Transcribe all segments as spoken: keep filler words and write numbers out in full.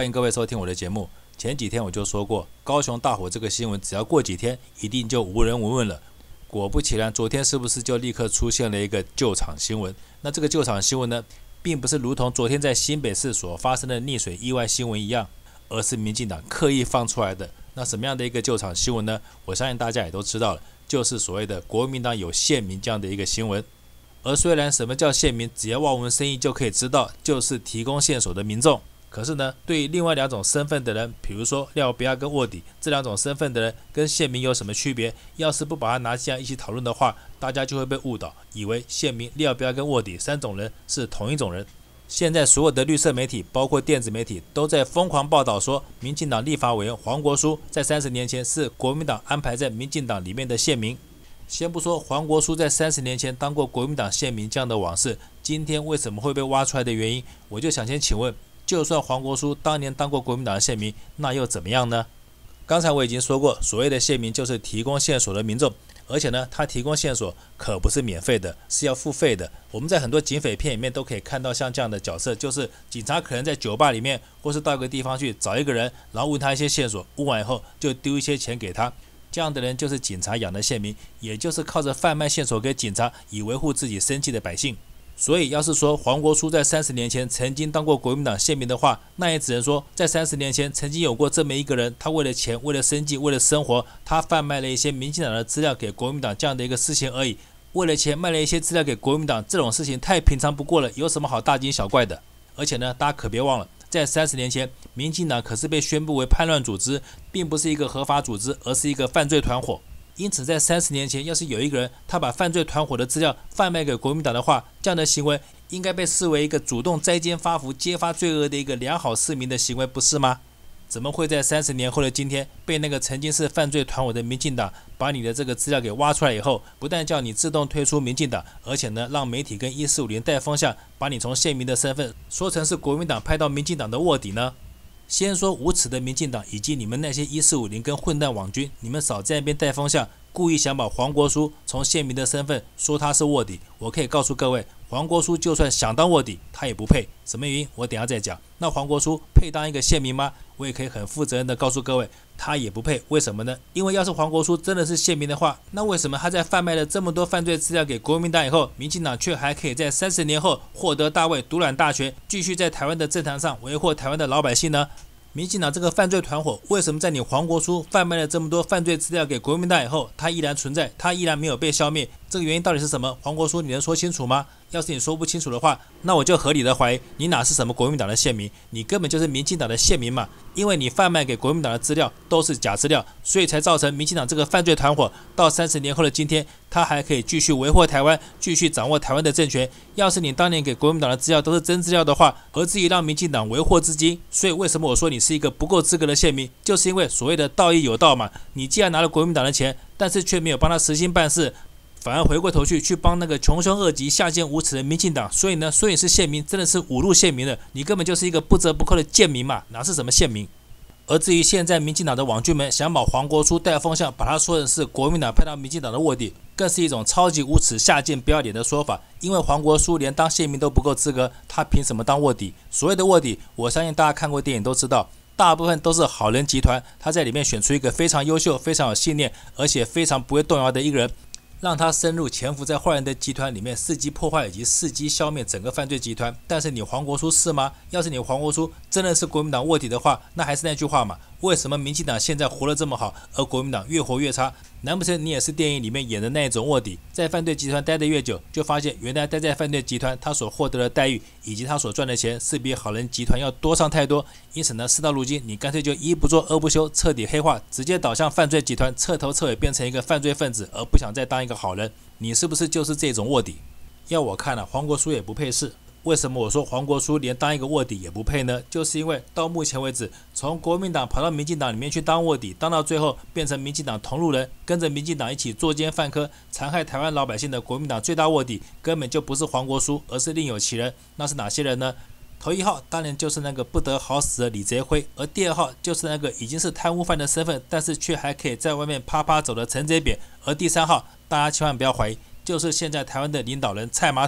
欢迎各位收听我的节目。前几天我就说过，高雄大火这个新闻，只要过几天，一定就无人闻问了。果不其然，昨天是不是就立刻出现了一个救场新闻？那这个救场新闻呢，并不是如同昨天在新北市所发生的溺水意外新闻一样，而是民进党刻意放出来的。那什么样的一个救场新闻呢？我相信大家也都知道了，就是所谓的国民党有县民这样的一个新闻。而虽然什么叫县民，只要望文生义就可以知道，就是提供线索的民众。可是呢，对于另外两种身份的人，比如说廖比亚跟卧底这两种身份的人，跟县民有什么区别？要是不把它拿进来一起讨论的话，大家就会被误导，以为县民、廖比亚跟卧底三种人是同一种人。现在所有的绿色媒体，包括电子媒体，都在疯狂报道说，民进党立法委员黄国书在三十年前是国民党安排在民进党里面的县民。先不说黄国书在三十年前当过国民党县民这样的往事，今天为什么会被挖出来的原因，我就想先请问，就算黄国书当年当过国民党的县民，那又怎么样呢？刚才我已经说过，所谓的县民就是提供线索的民众，而且呢，他提供线索可不是免费的，是要付费的。我们在很多警匪片里面都可以看到像这样的角色，就是警察可能在酒吧里面，或是到一个地方去找一个人，然后问他一些线索，问完以后就丢一些钱给他。这样的人就是警察养的县民，也就是靠着贩卖线索给警察，以维护自己生计的百姓。所以要是说黄国书在三十年前曾经当过国民党县民的话，那也只能说在三十年前曾经有过这么一个人，他为了钱、为了生计、为了生活，他贩卖了一些民进党的资料给国民党这样的一个事情而已。为了钱卖了一些资料给国民党，这种事情太平常不过了，有什么好大惊小怪的？而且呢，大家可别忘了，在三十年前，民进党可是被宣布为叛乱组织，并不是一个合法组织，而是一个犯罪团伙。因此在三十年前，要是有一个人他把犯罪团伙的资料贩卖给国民党的话，这样的行为应该被视为一个主动摘奸发福、揭发罪恶的一个良好市民的行为，不是吗？怎么会在三十年后的今天，被那个曾经是犯罪团伙的民进党把你的这个资料给挖出来以后，不但叫你自动退出民进党，而且呢，让媒体跟一四五零带风向，把你从县民的身份说成是国民党派到民进党的卧底呢？先说无耻的民进党以及你们那些一四五零跟混蛋网军，你们少在那边带风向，故意想把黄国书从县民的身份说他是卧底。我可以告诉各位，黄国书就算想当卧底，他也不配。什么原因？我等一下再讲。那黄国书配当一个县民吗？我也可以很负责任的告诉各位，他也不配。为什么呢？因为要是黄国书真的是县民的话，那为什么他在贩卖了这么多犯罪资料给国民党以后，民进党却还可以在三十年后获得大位、独揽大权，继续在台湾的政坛上维护台湾的老百姓呢？民进党这个犯罪团伙，为什么在你黄国书贩卖了这么多犯罪资料给国民党以后，他依然存在，他依然没有被消灭？这个原因到底是什么？黄国书，你能说清楚吗？要是你说不清楚的话，那我就合理的怀疑你哪是什么国民党的县民，你根本就是民进党的县民嘛！因为你贩卖给国民党的资料都是假资料，所以才造成民进党这个犯罪团伙到三十年后的今天，他还可以继续维护台湾，继续掌握台湾的政权。要是你当年给国民党的资料都是真资料的话，何至于让民进党为祸至今？所以为什么我说你是一个不够资格的县民，就是因为所谓的道义有道嘛。你既然拿了国民党的钱，但是却没有帮他实心办事，反而回过头去去帮那个穷凶恶极、下贱无耻的民进党，所以呢，所以是县民，真的是侮辱县民了。你根本就是一个不折不扣的贱民嘛，哪是什么县民？而至于现在民进党的网军们想把黄国书带风向，把他说成是国民党派到民进党的卧底，更是一种超级无耻、下贱不要脸的说法。因为黄国书连当县民都不够资格，他凭什么当卧底？所谓的卧底，我相信大家看过电影都知道，大部分都是好人集团，他在里面选出一个非常优秀、非常有信念，而且非常不会动摇的一个人，让他深入潜伏在坏人的集团里面，伺机破坏以及伺机消灭整个犯罪集团。但是你黄国书是吗？要是你黄国书真的是国民党卧底的话，那还是那句话嘛，为什么民进党现在活得这么好，而国民党越活越差？难不成你也是电影里面演的那一种卧底，在犯罪集团待得越久，就发现原来待在犯罪集团他所获得的待遇以及他所赚的钱是比好人集团要多上太多，因此呢，事到如今你干脆就一不做二不休，彻底黑化，直接导向犯罪集团，彻头彻尾变成一个犯罪分子，而不想再当一个好人。你是不是就是这种卧底？要我看了、啊，黄国书也不配是。为什么我说黄国书连当一个卧底也不配呢？就是因为到目前为止，从国民党跑到民进党里面去当卧底，当到最后变成民进党同路人，跟着民进党一起作奸犯科，残害台湾老百姓的国民党最大卧底，根本就不是黄国书，而是另有其人。那是哪些人呢？头一号当然就是那个不得好死的李泽辉，而第二号就是那个已经是贪污犯的身份，但是却还可以在外面啪啪走的陈水扁，而第三号大家千万不要怀疑，就是现在台湾的领导人蔡马桶。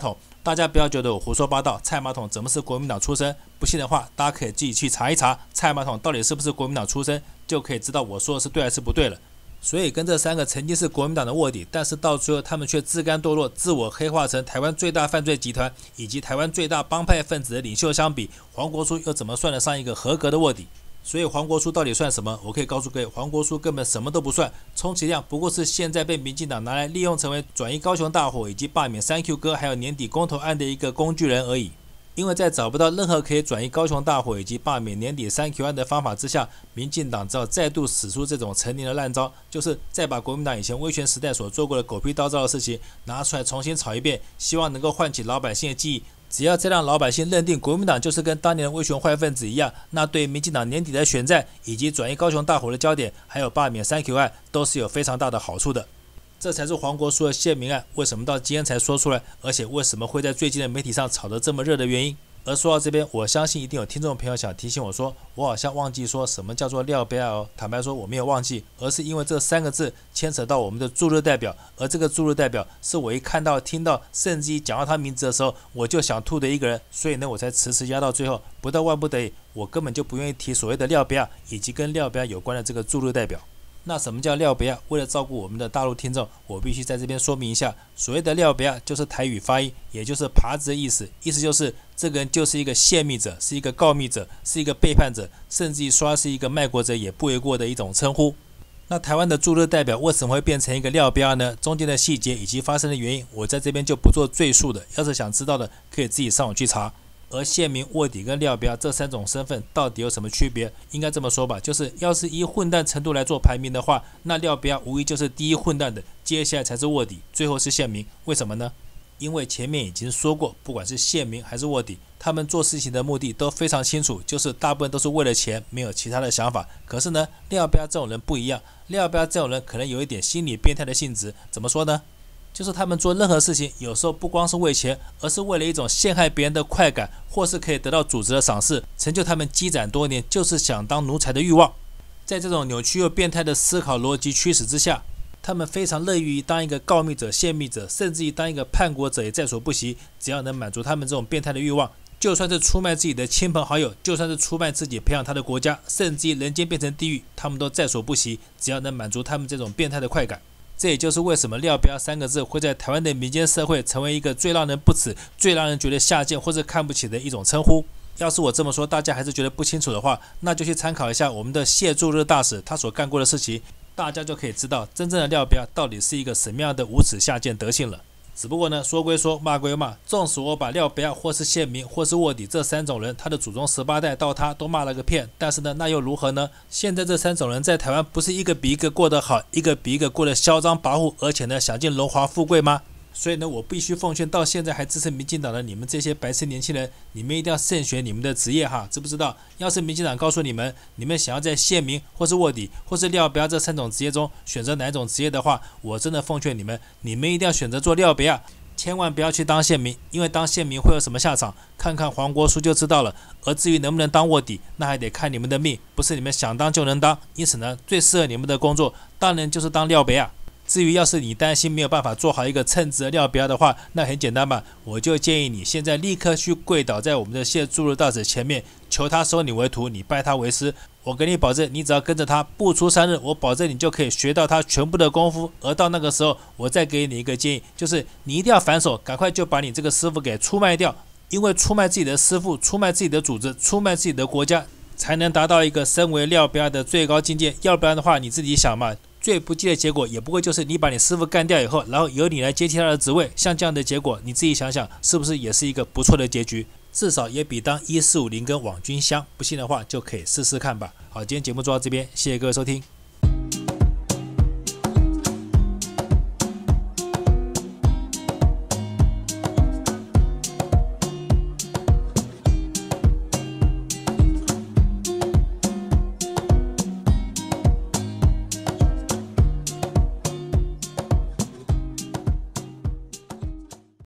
大家不要觉得我胡说八道，蔡马桶怎么是国民党出身？不信的话，大家可以自己去查一查，蔡马桶到底是不是国民党出身，就可以知道我说的是对还是不对了。所以跟这三个曾经是国民党的卧底，但是到最后他们却自甘堕落，自我黑化成台湾最大犯罪集团以及台湾最大帮派分子的领袖相比，黄国书又怎么算得上一个合格的卧底？所以黄国书到底算什么？我可以告诉各位，黄国书根本什么都不算，充其量不过是现在被民进党拿来利用成为转移高雄大火以及罢免三 Q 哥还有年底公投案的一个工具人而已。因为在找不到任何可以转移高雄大火以及罢免年底三 Q 案的方法之下，民进党只好再度使出这种陈年的烂招，就是再把国民党以前威权时代所做过的狗屁倒灶的事情拿出来重新炒一遍，希望能够唤起老百姓的记忆。只要再让老百姓认定国民党就是跟当年的威权坏分子一样，那对民进党年底的选战以及转移高雄大火的焦点，还有罢免三 Q 案，都是有非常大的好处的。这才是黄国书的县民案为什么到今天才说出来，而且为什么会在最近的媒体上炒得这么热的原因。而说到这边，我相信一定有听众朋友想提醒我说，我好像忘记说什么叫做廖杯哦。坦白说我没有忘记，而是因为这三个字牵扯到我们的驻日代表，而这个驻日代表是我一看到听到甚至于讲到他名字的时候我就想吐的一个人，所以呢我才迟迟压到最后，不到万不得已我根本就不愿意提所谓的廖杯以及跟廖杯有关的这个驻日代表。那什么叫廖杯？为了照顾我们的大陆听众，我必须在这边说明一下，所谓的廖杯就是台语发音，也就是耙子的意思，意思就是这个人就是一个泄密者，是一个告密者，是一个背叛者，甚至于说他是一个卖国者也不为过的一种称呼。那台湾的驻日代表为什么会变成一个廖杯呢？中间的细节以及发生的原因，我在这边就不做赘述的，要是想知道的可以自己上网去查。而县民、卧底跟廖杯这三种身份到底有什么区别？应该这么说吧，就是要是以混蛋程度来做排名的话，那廖杯无疑就是第一混蛋的，接下来才是卧底，最后是县民。为什么呢？因为前面已经说过，不管是县民还是卧底，他们做事情的目的都非常清楚，就是大部分都是为了钱，没有其他的想法。可是呢，廖杯这种人不一样，廖杯这种人可能有一点心理变态的性质。怎么说呢？就是他们做任何事情，有时候不光是为钱，而是为了一种陷害别人的快感，或是可以得到组织的赏识，成就他们积攒多年就是想当奴才的欲望。在这种扭曲又变态的思考逻辑驱使之下，他们非常乐于当一个告密者、泄密者，甚至于当一个叛国者也在所不惜。只要能满足他们这种变态的欲望，就算是出卖自己的亲朋好友，就算是出卖自己培养他的国家，甚至于人间变成地狱，他们都在所不惜。只要能满足他们这种变态的快感。这也就是为什么廖杯三个字会在台湾的民间社会成为一个最让人不齿、最让人觉得下贱或者看不起的一种称呼。要是我这么说大家还是觉得不清楚的话，那就去参考一下我们的谢驻日大使他所干过的事情，大家就可以知道真正的廖杯到底是一个什么样的无耻下贱德性了。只不过呢，说归说，骂归骂，纵使我把廖杯或是县民或是卧底这三种人，他的祖宗十八代到他都骂了个遍，但是呢，那又如何呢？现在这三种人在台湾不是一个比一个过得好，一个比一个过得嚣张跋扈，而且呢，享尽荣华富贵吗？所以呢，我必须奉劝到现在还支持民进党的你们这些白痴年轻人，你们一定要慎选你们的职业哈，知不知道？要是民进党告诉你们，你们想要在县民或是卧底或是廖杯这三种职业中选择哪一种职业的话，我真的奉劝你们，你们一定要选择做廖杯啊，千万不要去当县民，因为当县民会有什么下场，看看黄国书就知道了。而至于能不能当卧底，那还得看你们的命，不是你们想当就能当。因此呢，最适合你们的工作，当然就是当廖杯啊。至于要是你担心没有办法做好一个称职的廖杯的话，那很简单吧，我就建议你现在立刻去跪倒在我们的谢驻日大使前面，求他收你为徒，你拜他为师。我给你保证，你只要跟着他不出三日，我保证你就可以学到他全部的功夫。而到那个时候，我再给你一个建议，就是你一定要反手，赶快就把你这个师傅给出卖掉，因为出卖自己的师傅、出卖自己的组织、出卖自己的国家，才能达到一个身为廖杯的最高境界。要不然的话，你自己想嘛，最不济的结果也不过就是你把你师傅干掉以后，然后由你来接替他的职位。像这样的结果，你自己想想，是不是也是一个不错的结局？至少也比当一四五零跟网军香。不信的话，就可以试试看吧。好，今天节目做到这边，谢谢各位收听。